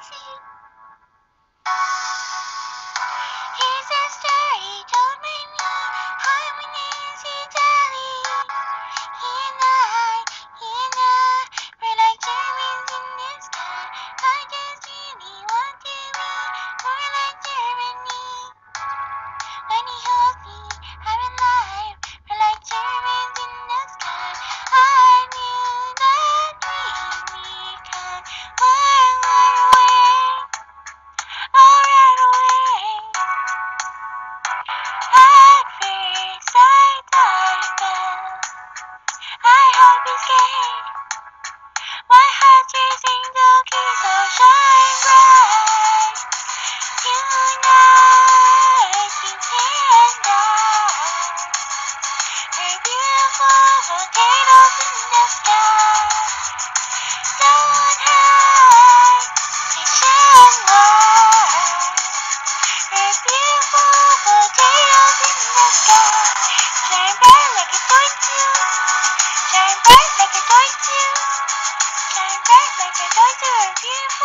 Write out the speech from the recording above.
Doitsu. His sister, he told me, hi, my name's HETALIA. We're like Germans in the sky. I just really want to be more like Germany. When he holds me, I'm alive. We're like Germans in the sky. I knew that we come World War away. Oh, right away. At first I thought it fell. I hope he's gay. My heart's racing, though he's so shine bright. Unite, you and I. We're beautiful volcanoes in the sky. Don't hide, nationwide. We're beautiful potatoes in the sky. Shine bright like a Doitsu. Shine bright like a Doitsu. Shine bright like a Doitsu. We're beautiful.